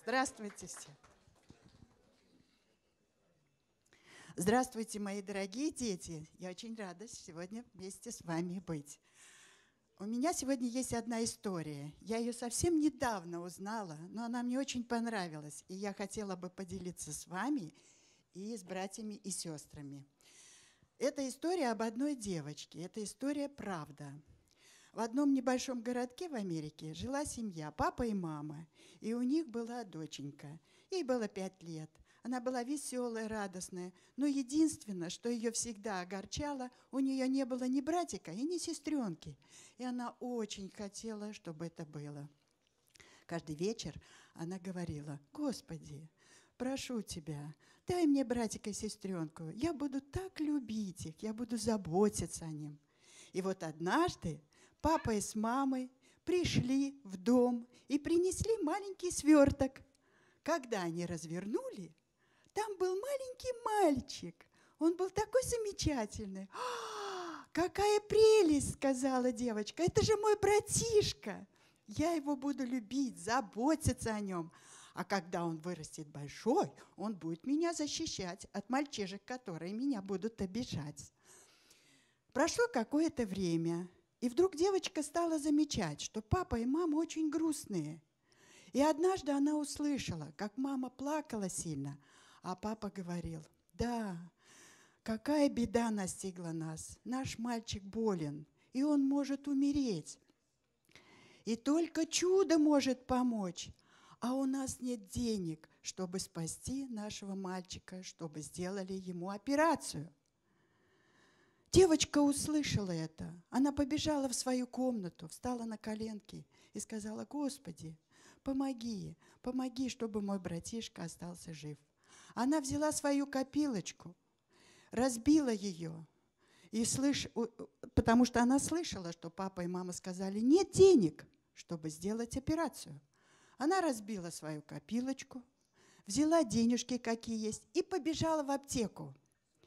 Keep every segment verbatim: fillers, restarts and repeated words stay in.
Здравствуйте все. Здравствуйте, мои дорогие дети. Я очень рада сегодня вместе с вами быть. У меня сегодня есть одна история. Я ее совсем недавно узнала, но она мне очень понравилась. И я хотела бы поделиться с вами и с братьями и сестрами. Это история об одной девочке. Это история правда. В одном небольшом городке в Америке жила семья, папа и мама. И у них была доченька. Ей было пять лет. Она была веселая, радостная. Но единственное, что ее всегда огорчало, у нее не было ни братика и ни сестренки. И она очень хотела, чтобы это было. Каждый вечер она говорила: «Господи, прошу Тебя, дай мне братика и сестренку. Я буду так любить их, я буду заботиться о них». И вот однажды папа с мамой пришли в дом и принесли маленький сверток. Когда они развернули, там был маленький мальчик. Он был такой замечательный. «А, какая прелесть!» – сказала девочка. «Это же мой братишка. Я его буду любить, заботиться о нем. А когда он вырастет большой, он будет меня защищать от мальчишек, которые меня будут обижать». Прошло какое-то время. И вдруг девочка стала замечать, что папа и мама очень грустные. И однажды она услышала, как мама плакала сильно, а папа говорил: «Да, какая беда настигла нас. Наш мальчик болен, и он может умереть. И только чудо может помочь. А у нас нет денег, чтобы спасти нашего мальчика, чтобы сделали ему операцию». Девочка услышала это. Она побежала в свою комнату, встала на коленки и сказала: «Господи, помоги, помоги, чтобы мой братишка остался жив». Она взяла свою копилочку, разбила ее, и слыш... потому что она слышала, что папа и мама сказали: «Нет денег, чтобы сделать операцию». Она разбила свою копилочку, взяла денежки, какие есть, и побежала в аптеку.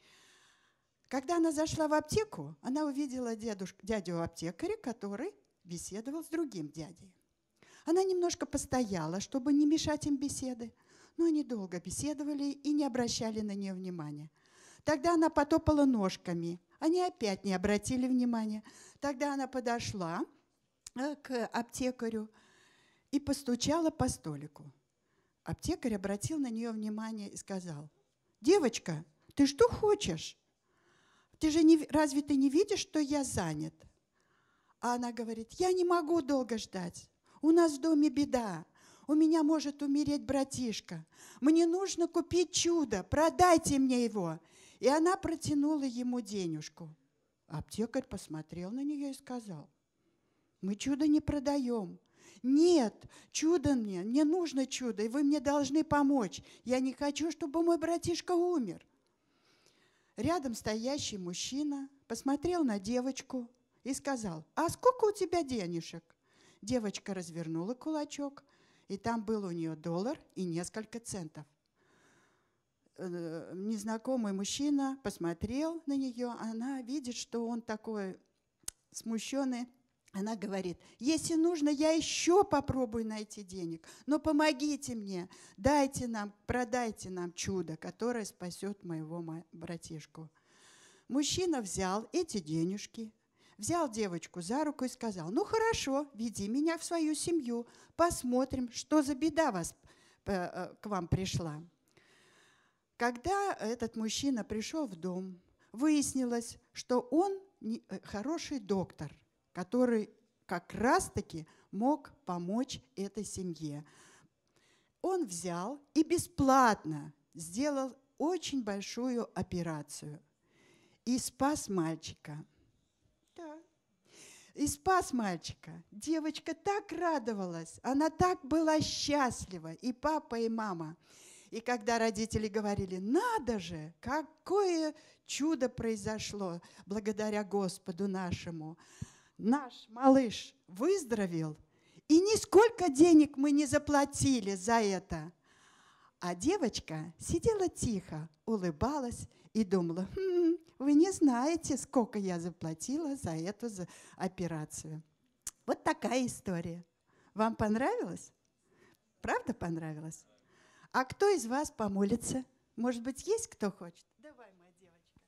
Когда она зашла в аптеку, она увидела дедушку, дядю аптекаря, который беседовал с другим дядей. Она немножко постояла, чтобы не мешать им беседы, но они долго беседовали и не обращали на нее внимания. Тогда она потопала ножками, они опять не обратили внимания. Тогда она подошла к аптекарю и постучала по столику. Аптекарь обратил на нее внимание и сказал: «Девочка, ты что хочешь? Ты же не, разве ты не видишь, что я занят?» А она говорит: «Я не могу долго ждать. У нас в доме беда. У меня может умереть братишка. Мне нужно купить чудо. Продайте мне его». И она протянула ему денежку. Аптекарь посмотрел на нее и сказал: «Мы чудо не продаем». «Нет, чудо мне, мне нужно чудо, и вы мне должны помочь. Я не хочу, чтобы мой братишка умер». Рядом стоящий мужчина посмотрел на девочку и сказал: «А сколько у тебя денежек?» Девочка развернула кулачок, и там был у нее доллар и несколько центов. Незнакомый мужчина посмотрел на нее, она видит, что он такой смущенный. Она говорит: «Если нужно, я еще попробую найти денег, но помогите мне, дайте нам, продайте нам чудо, которое спасет моего братишку». Мужчина взял эти денежки, взял девочку за руку и сказал: «Ну хорошо, веди меня в свою семью, посмотрим, что за беда вас, к вам пришла». Когда этот мужчина пришел в дом, выяснилось, что он хороший доктор, который как раз-таки мог помочь этой семье. Он взял и бесплатно сделал очень большую операцию и спас мальчика. Да. И спас мальчика. Девочка так радовалась, она так была счастлива, и папа, и мама. И когда родители говорили: «Надо же, какое чудо произошло благодаря Господу нашему! Наш малыш выздоровел, и нисколько денег мы не заплатили за это». А девочка сидела тихо, улыбалась и думала: «Хм, вы не знаете, сколько я заплатила за эту операцию». Вот такая история. Вам понравилось? Правда понравилось? А кто из вас помолится? Может быть, есть кто хочет? Давай, моя девочка.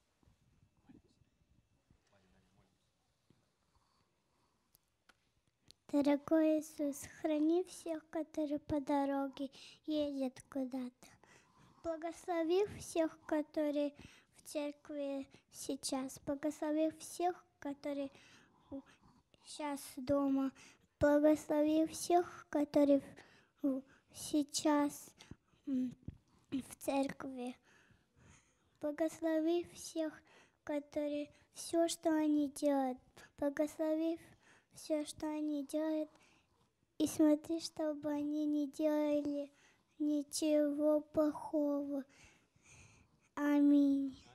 Дорогой Иисус, храни всех, которые по дороге едут куда-то. Благослови всех, которые в церкви сейчас. Благослови всех, которые сейчас дома. Благослови всех, которые сейчас в церкви. Благослови всех, которые все, что они делают. Благослови все, что они делают. И смотри, чтобы они не делали ничего плохого. Аминь.